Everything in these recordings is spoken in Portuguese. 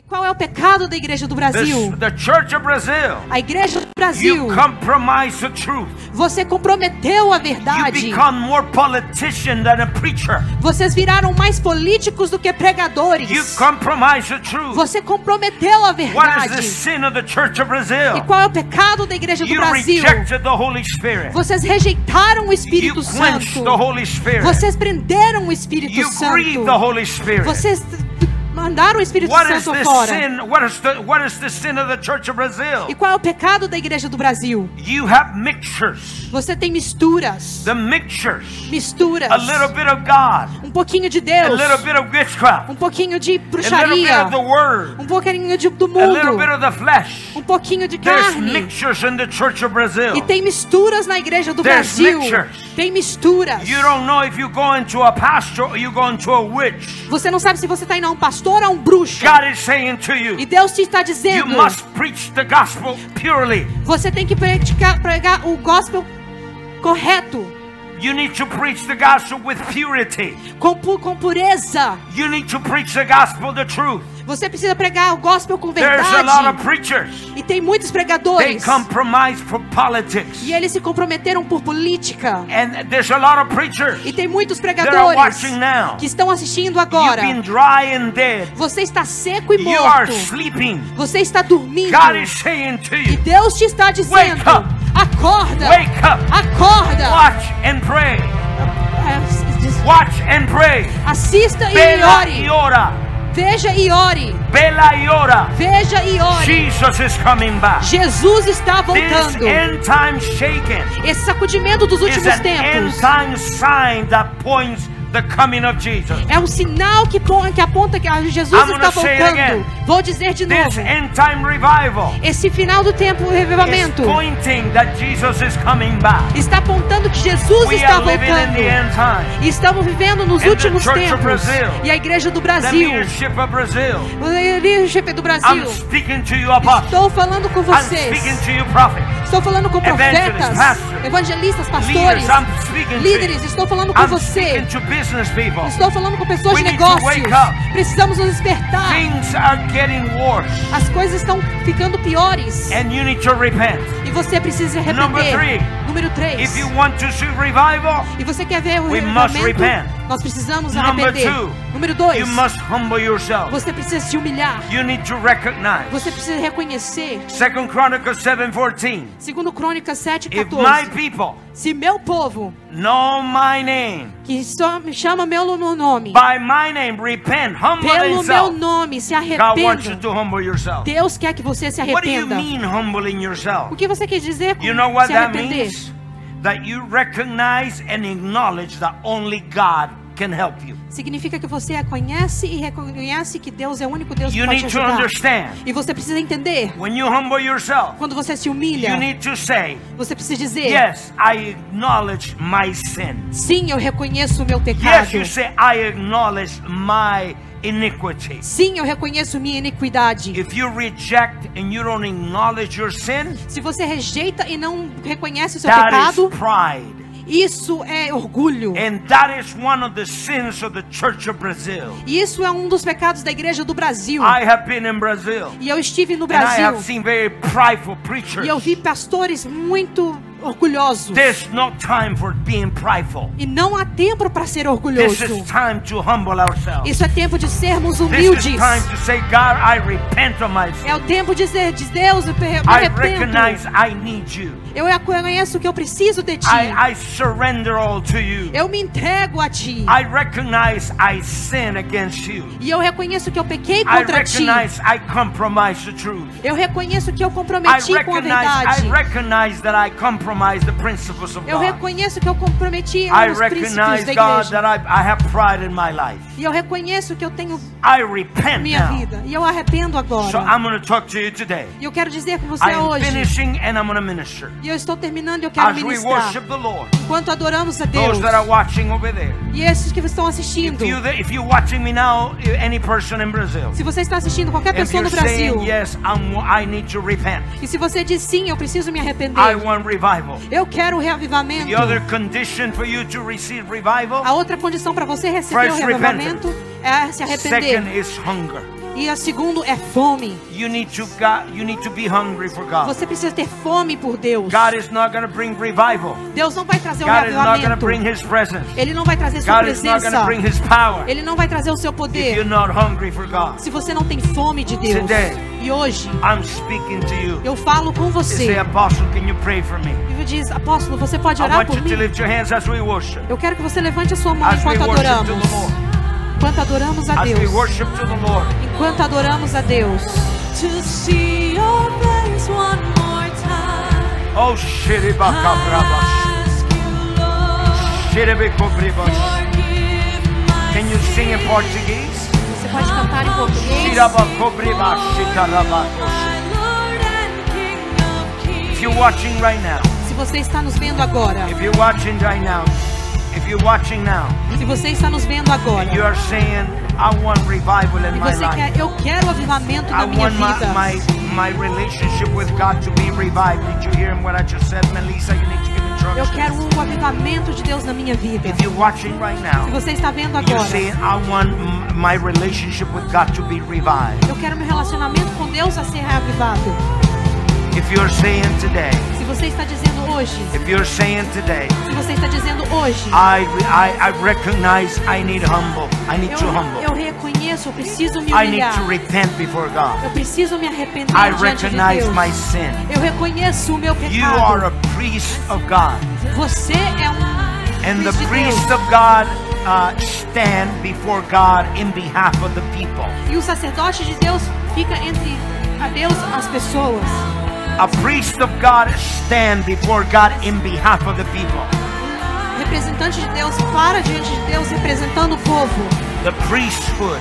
Qual é o pecado da igreja do Brasil? The Church of Brazil. A igreja do Brasil. You compromise the truth. Você comprometeu a You verdade. become more politician than a preacher. Vocês viraram mais políticos do que pregadores. You compromise the truth. Você comprometeu a What is the verdade. sin of the Church of E Brazil? qual é o pecado da igreja do You Brasil? rejected the Holy Spirit. Vocês rejeitaram o Espírito You quenched Santo. the Holy Spirit. Vocês prenderam o Espírito You grieved the Santo. Holy Spirit. Vocês mandaram o Espírito What is Santo the fora. sin? What is the sin of the Church of Brazil? E qual é o pecado da igreja do Brasil? You have mixtures. Você tem misturas. The mixtures. Misturas. A little bit of God. Um pouquinho de A Deus. little bit of witchcraft. Um pouquinho de A little bit bruxaria. of the Word. Um pouquinho do A little bit mundo. of the flesh. Um pouquinho de There's carne. mixtures in the Church of Brazil. E tem misturas na igreja do There's Brasil. mixtures. Tem misturas. You don't know if you go into a pastor or you go into a witch. Você não sabe se você está indo a um pastor ou a um bruxo. God is saying to you, E Deus te está you dizendo, must preach the gospel purely. você tem que pregar o gospel correto, You need to preach the gospel with purity. com pureza. You need to preach the gospel, the truth. Você precisa pregar o gospel com There's a lot of verdade. preachers. E tem muitos They pregadores. compromise for politics. E eles se comprometeram por política. And there's a lot of preachers E tem muitos that are pregadores watching now. que estão assistindo You've agora. been dry and dead. Você está seco e You are morto. sleeping. Você está dormindo. God is saying to E you, Deus te está dizendo, Wake up. acorda, wake up, acorda. watch and pray. É, Watch and pray. assista e Vela ore. e ora. Veja e ore. Vela e ora. Veja e ore. Jesus is coming back. Jesus está This voltando. end time shaking Esse sacudimento dos is últimos an end tempos time sign that points the coming of Jesus. é um sinal que aponta que Jesus I'm está gonna say it again. voltando. Vou dizer de This novo. end time revival Esse final do tempo, o is revivamento, pointing that Jesus is coming back. está apontando que Jesus We está are living in voltando. the end time. E estamos vivendo nos And the últimos Church of tempos. Brazil, E a igreja do The Brasil, leadership of Brazil. o leadership do I'm Brasil, speaking to you, apostles. estou falando com I'm vocês. speaking to you, prophets. Estou falando com Evangelists, profetas, pastors, evangelistas, pastores, Leaders, I'm speaking to líderes. you. Estou falando com I'm você. speaking to business people. Estou falando com pessoas We de need to negócios. wake up. Precisamos nos despertar. Things are getting worse, As coisas estão ficando piores. and you need to repent. E você precisa se Number arrepender. three. Número 3. If you want to see revival, E você quer ver o we must revivamento? repent. Nós precisamos nos Number arrepender. two. Número 2. you must humble yourself. Você precisa se humilhar. You need to recognize. Você precisa reconhecer. 2 Chronicles 7:14. Segundo Crônicas If 7:14. my people Se meu povo, know my name, que só me chama meu nome, by my name, repent, humble pelo meu himself. nome, se God wants you arrependa. to humble yourself. Deus quer que você se What do you arrependa. mean humbling yourself? O que você quer dizer com You know what se that arrepender? means? That you recognize and acknowledge that only God can help you. Significa que você conhece e reconhece que Deus é o único Deus que You pode te need to ajudar. understand. E você precisa entender. When you humble yourself, Quando você se humilha, you need to say, você precisa dizer: yes, I acknowledge my sin. sim, eu reconheço o meu Yes, pecado. you say, I acknowledge my iniquity. Sim, eu reconheço minha iniquidade. If you reject and you don't acknowledge your sin, Se você rejeita e não reconhece o seu that is pecado, pride. isso é orgulho. And that is one of the sins of the Church of Brazil. E isso é um dos pecados da igreja do Brasil. I have been in Brazil, E eu estive no and I have Brasil. seen very prideful preachers. E eu vi pastores muito orgulhosos. There's no time for being prideful. E não há tempo para ser This orgulhoso. is time to humble ourselves. Isso é tempo de sermos This is humildes. time to say, God, I repent of my sin. É o tempo de dizer: Deus, eu me I arrependo. recognize I need you. Eu reconheço que eu preciso de ti. I surrender all to you. Eu me entrego a ti. I recognize I sin against you. E eu reconheço que eu pequei I contra ti. recognize I compromise the truth. Eu reconheço que eu I comprometi com a verdade. recognize that I compromise the principles of Eu God. reconheço que eu comprometi I os princípios recognize, da God, igreja. that I have pride in my life. E eu reconheço que eu tenho I repent minha now. vida. E eu arrependo So agora. I'm going to talk to you today. E eu quero dizer com você I am hoje. finishing and I'm going to minister. E eu estou terminando e eu quero As we ministrar. worship the Lord, Enquanto adoramos a Deus. those that are watching over there. E esses que estão assistindo. If you're watching me now, any person in Brazil, Se você está assistindo qualquer if pessoa you're no Brasil. saying, yes, I need to repent. E se você diz sim, eu preciso me arrepender. I want revival. Eu quero o reavivamento. The other condition for you to receive revival, A outra condição para você receber o First, reavivamento é se arrepender. second is hunger. E a segundo é fome. You need to be hungry for God. Você precisa ter fome por Deus. God is not going to bring revival. Deus não vai trazer o God is not going to avivamento. bring His presence. Ele não vai trazer sua God is not going to presença. bring His power Ele não vai trazer o seu if poder you're not hungry for God. se você não tem fome de Deus. Today, E hoje I'm speaking to you. eu falo com You say, você. Apostle, can you pray for me? E diz, apóstolo, você pode I orar want por you to mim? lift your hands as we worship. Eu quero que você levante a sua mão As we enquanto worship to adoramos. the Lord. Enquanto adoramos a As we Deus. worship to the Lord. Enquanto adoramos a Deus. To see your face one more time. Oh, shiribakabrabas. Ask you, Lord, Shiribikobribas. forgive my Can you sing in Portuguese? Você pode cantar em português. Shirabakobribas, shikarabakos. my Lord and King of Kings. If you're watching right now, Se você está nos vendo agora. if you're watching right now, if you're watching now, Se você está nos vendo agora. you are saying, I want revival in E my você life. quer, eu quero avivamento I na minha want vida. my relationship with God to be revived. Did you hear what I just said, Melissa? You need to give Eu instructions. quero um avivamento de Deus na minha vida. If you're watching right now, Se você está vendo you're agora. saying, I want my relationship with God to be revived. Eu quero meu relacionamento com Deus a ser reavivado. If you're saying today, Se você está dizendo hoje. if you're saying today, Se você está dizendo hoje. I recognize I need humble. I need to Eu humble. reconheço, eu preciso me I need humilhar. to repent before God. Eu preciso me arrepender I diante de recognize Deus. my sin. Eu reconheço o meu You are pecado. a priest of God. Você é And the de priest Deus. of God stand before God in behalf of the people. E o sacerdote de Deus fica entre a Deus e as pessoas. A priest of God stand before God in behalf of the people. O representante de Deus para diante de Deus representando o povo. The priesthood.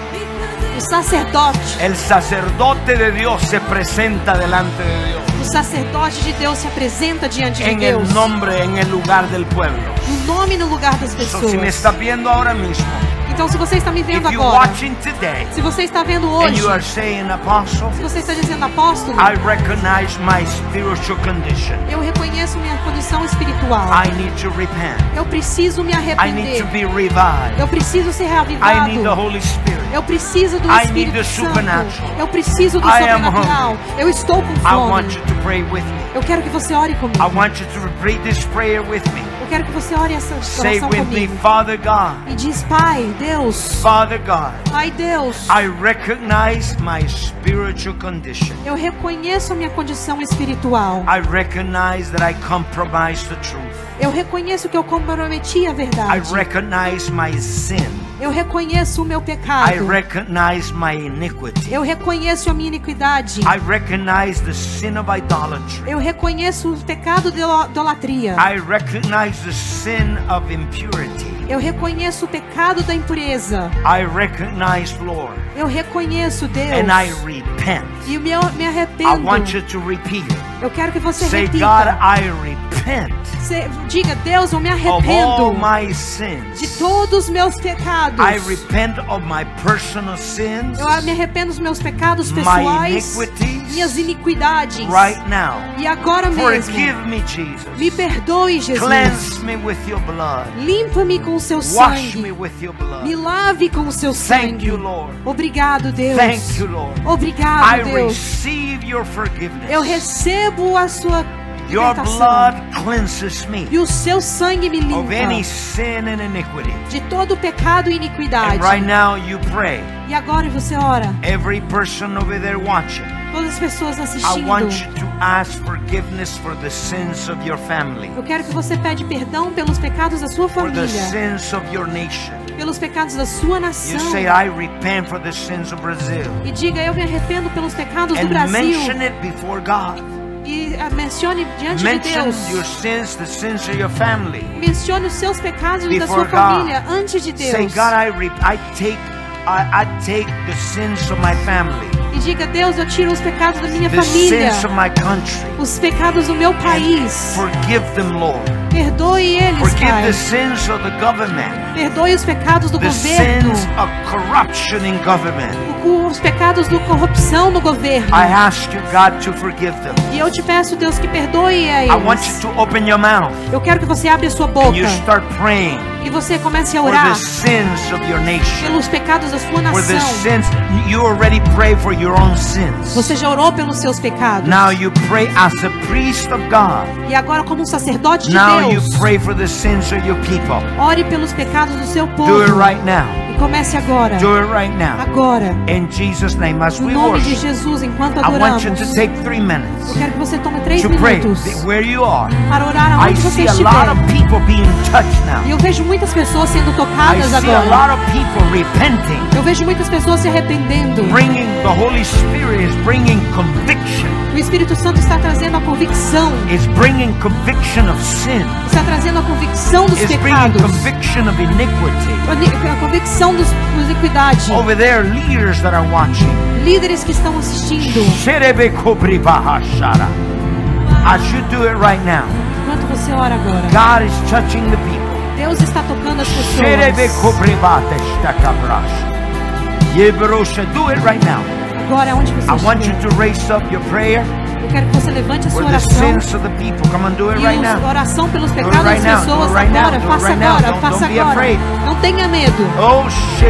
O sacerdote. El sacerdote de Dios se presenta delante de Dios. O sacerdote de Deus se apresenta diante de En el Deus. nombre, en el lugar del pueblo. No nome e no lugar das So, si me pessoas. está viendo ahora mismo, Então, se você está me if vendo you're agora, watching today, se você está vendo and hoje, you are saying, Apostle, se você está dizendo apóstolo, I recognize my spiritual condition. eu reconheço minha condição espiritual. I need to repent. Eu preciso me I need arrepender. to be revived. Eu preciso ser I reavivado. need the Holy Spirit. Eu preciso do I need Espírito the Santo. supernatural. Eu preciso do I am sobrenatural. Eu estou com I want fome. you to pray with me. Eu quero que você ore comigo. I want you to repeat this prayer with me. Eu quero que você ore essa Say oração with me, comigo. Father God, E diz, Pai, Deus, Father God, Pai Deus, I recognize my spiritual condition. eu reconheço a minha condição espiritual. I recognize that I compromised the truth. Eu reconheço que eu comprometi a I verdade. recognize my sin. Eu reconheço o meu I pecado. recognize my iniquity. Eu reconheço a minha iniquidade. I recognize the sin of idolatry. Eu reconheço o pecado de idolatria. I recognize the sin of impurity. Eu reconheço o pecado da impureza. I recognize, Lord, Eu reconheço Deus. and I repent. E me I arrependo. want you to repeat it. Eu quero que você Say, repita. God, I repent Diga, Deus, eu me of all arrependo my sins. de todos os meus pecados. I repent of my personal sins Eu me arrependo dos meus pecados My pessoais, iniquities. minhas iniquidades. right now. E agora mesmo, Forgive me, Jesus. me perdoe, Jesus. Cleanse me with your blood. Limpa-me com o seu Wash me sangue. with your blood. Me lave com o seu Thank sangue. you, Lord. Obrigado, Deus. Thank you, Lord. Obrigado, I Deus. receive your forgiveness. Eu recebo a sua Your libertação. blood cleanses me E o seu sangue me of any limpa sin and iniquity. de todo pecado e And iniquidade. right now you pray. E agora você ora. Every person over there watching, Todas as pessoas I assistindo. want you to ask forgiveness for the sins of your family, Eu quero que você pede perdão pelos pecados da sua for the família, sins of your nation. pelos pecados da sua You nação. say, I repent for the sins of Brazil. E diga, eu me arrependo pelos pecados do And Brasil. mention it before God. E mencione diante de Mention Deus. your sins, the sins of your family. Mencione os seus pecados e da Before sua família antes de Deus. Say, God, I take the sins of my family, E diga, Deus, eu tiro os pecados da minha the família, sins of my country. os pecados do meu país. Forgive them, Lord. Perdoe eles, Forgive Pai. the sins of the government, Perdoe os pecados do the governo, sins of corruption in government. os pecados da corrupção no governo. I ask you, God, to forgive them. E eu te peço, Deus, que perdoe a I want eles. you to open your mouth Eu quero que você abra a sua boca and you start praying e você comece a for orar the sins of your nation. pelos pecados da sua For the nação. sins, you already pray for your own sins. Você já orou pelos seus pecados. Now you pray as a priest of God. E agora, como um sacerdote de Now you Deus, pray for the sins of your people. ore pelos pecados do seu Do it povo. right now. E comece agora. Do it right now. Agora. In Jesus' name, as No we nome de worship, Jesus, enquanto I want adoramos, you to take 3 minutes eu quero que você tome 3 to pray minutos where you are. para orar I aonde você see a lot of estiver. people being touched now. E eu vejo muitas pessoas sendo I tocadas see a agora. lot of people repenting. Eu vejo muitas pessoas se arrependendo. Bringing the Holy Spirit is bringing conviction. O Espírito Santo está trazendo a convicção. Is bringing conviction of sin. Está trazendo a convicção dos Is bringing pecados. conviction of iniquity. A convicção da iniquidade. Over there, leaders that are watching. Líderes que estão assistindo. As you do it right now, Enquanto você ora agora, God is touching the people. Deus está tocando as pessoas. Do it right now. Agora, onde você I want you estiver, to raise up your prayer eu quero que você levante a for sua the oração. sins of the people. Come on, do it E right now. a oração pelos it pecados right das now, pessoas do it right now, agora. do it Faça right now. agora, Don't- faça don't be agora. afraid. Não tenha medo. Oh,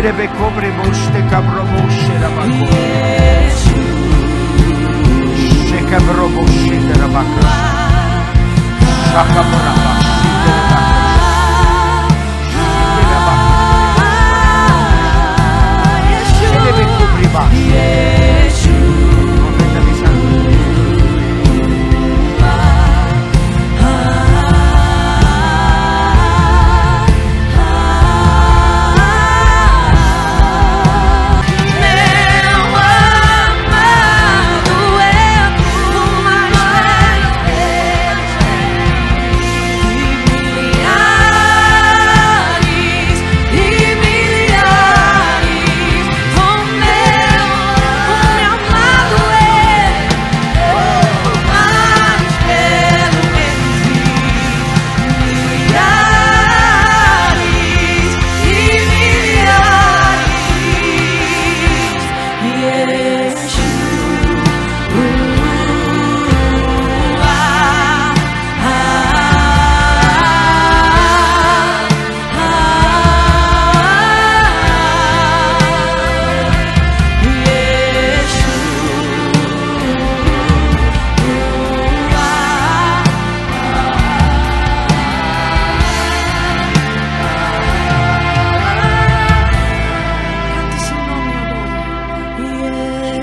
Canta seu nome agora.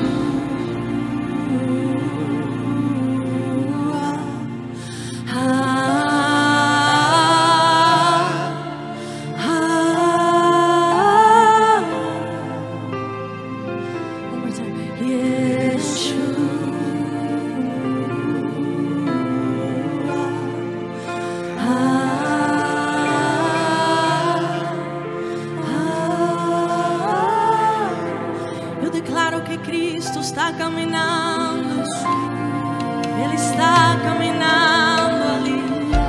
One more time. Eu declaro que Cristo está caminhando. Ele está caminhando ali.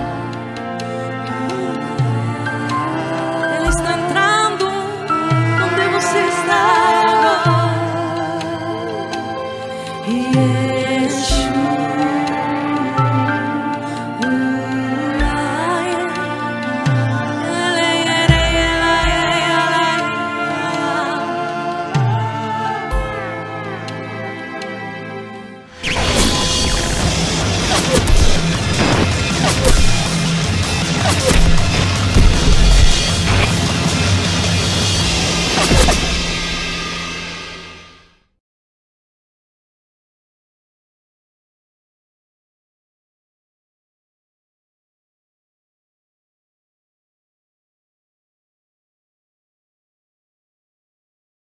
Ele está entrando onde você está agora. Yeshua.